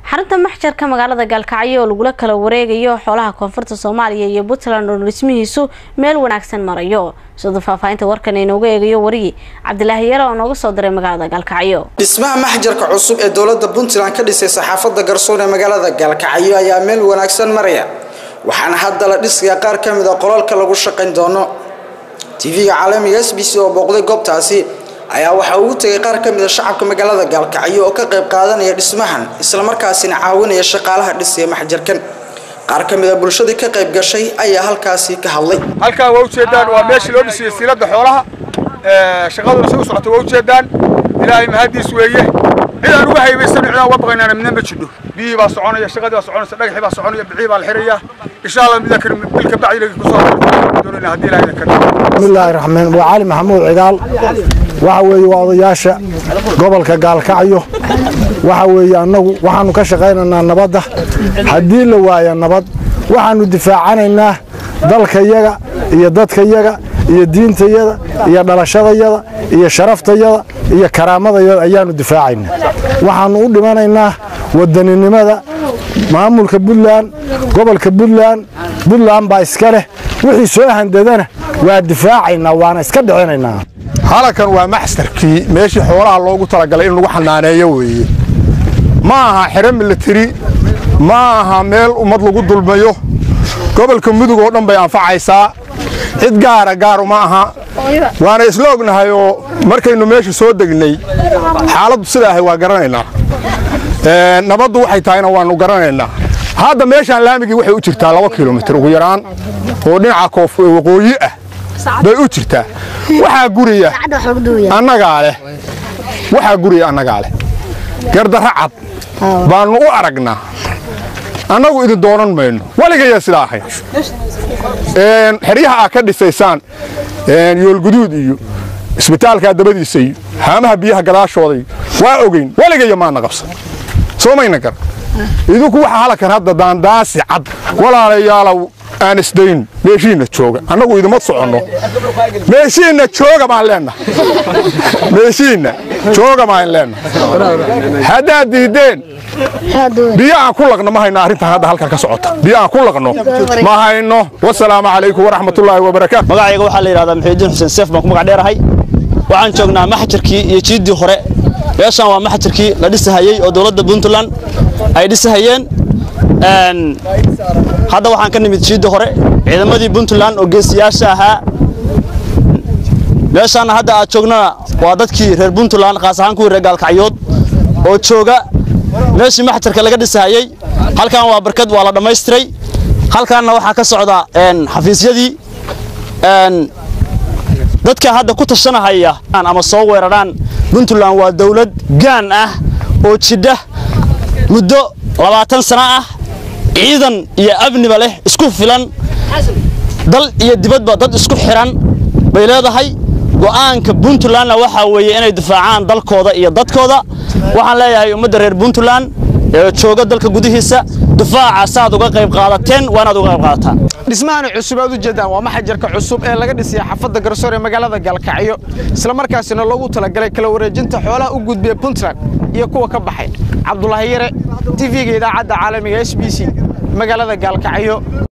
xarunta maxjarka magaalada Galkacyo oo lagu kala wareegayo xoolaha koonfurta Soomaaliya iyo Puntland oo dhismihiisu meel wanaagsan marayo sida faafaynta warkan inooga eegayo wariye Cabdilaahi Yara oo nooga soo diray magaalada Galkacyo. Dhismaha maxjarka cusub ee dawladda Puntland ka dhisay saxaafadda Garsoon ee magaalada Galkacyo ayaa meel wanaagsan maraya waxaana hadda la dhisay qaar ka mid ah qolalka lagu shaqayn doono. TV-ga caalamiga SBC oo booqday goobtaasi ayaa waxa uu tagay qaar ka mid ah shacabka magaalada Galkacyo oo ka qayb qaadanaya dhismahan isla markaasina caawinaya shaqaalaha dhisay maxjarkan. qaar ka mid ah bulshada ka qayb gashay ayaa halkaasi ka hadlay. halka waa u jeedaan waa meeshii loo dhisay silada xoolaha shaqadu soo socotay waa u jeedaan ilaahay mahadiis weeye cidaan uga haybaysan cidaan uga baqaynaa midna ma jidho biyo baa soconaya shaqadii baa soconaysa dhagaxii baa soconaya bixii baa la xiraya insha Allah midna kan bilka bacdi ku soo doonayna hadii ilaahay ka bismillahir rahmaanir rahiim Ali Maxamuud Cigaal waxa weeye wadayaasha gobolka Galkacyo waxa weeye anagu waxaanu ka shaqeynaynaa nabadda hadii la waayo nabad waxaanu difaacanaynaa dalkayaga iyo dadkayaga iyo diintayada iyo dhalashadayada iyo sharaftayada iyo karaamadayada ayaanu difaacaynaa waxaanu u dhimanaynaa wadaninimada maamulka Puntland gobolka Puntland baa iska leh wixii soo handadana waa difaacaynaa waana iska dhicinaynaa. halkan waa maxsarkii meeshii xoolaha loogu talagalay in lagu xanaaneeyo weeye ma aha xirmo military ma aha meel ummad lagu dulmayo gobolka mudug oo dhan bay anfacaysaa cid gaar ma aha waana isla ognahay oo markaynu meesha soo degnay xaaladdu sidaahay waa garanaynaa nabaddu waxay tahayna waanu garanaynaa hadda meeshaan laamigii waxay u jirtaa 2 kiiloomitir ugu yaraan oo dhinaca koonfur waqooyi ah bay u jirtaa waxa guriya annaga leh gardarra cad baanu u aragnaa annagu idin doonan mayno waligeeya sidaa ahay xiriyaha ka dhisaysaan yool guduud iyo isbitaalka dabadiisa iyo haamaha biyaha gadaashooday waa ogeyn waligeeya ma naqabsan soomayna gar idinku waxa halkan hadda daandaasi cad walaalayaalow aan isdayn meeshiina jooga annagu idima socono meeshiina jooga baan leenahay meeshiina jooga baan leenahay hadda diideen biyo aan ku laqno ma hayno arrintan hadda halkan ka socota biyo aan ku laqno ma hayno wassalaamu calaykum waraxmatullaahi wabarakaatuh magacayga waxa la yiraahdaa Maxamed Xuseen Seef baan ku magac dheerahay waxaan joognaa maxjarkii iyo jiidii hore meeshan waa maxjarkii la dhisayay oo dawladda Puntland ay dhisayeen hadda waxaan ka nimid jiidii hore ciidamadii Puntland oo geesiyaasha ahaa meeshan hadda aad joognaa waa dadkii reer Puntland qaas ahaan ku reer Galkacyood oo jooga meeshii maxjarka laga dhisayay halkan waa barkad waa la dhameystiray halkaanna waxa ka socda xafiisyadii dadka hadda ku tashanahaya ama soo weeraraan Puntland waa dawlad gaan ah oo jidda muddo 20 sano ah ciidan iyo abniba leh isku filan dal iyo dibadba dad isku xiran bay leedahay go'aanka Puntland waxa weeye inay difaacaan dalkooda iyo dadkooda waxaan leeyahay ummadda reer Puntland ee jooga dalka gudihiisa difaaca saad uga qayb qaadateen waana uga qayb qaadataan. dhismahan cusub aad u jeedaan waa maxjarka cusub ee laga dhisay xaafadda Garsoon ee magaalada Galkacyo isla markaasina loogu talagalay kala wareejinta xoolaha u gudbiya Puntland iyo kuwa ka baxay. Cabdilaahi Yara TV-ga idaacadda caalamiga SBC magaalada Galkacyo.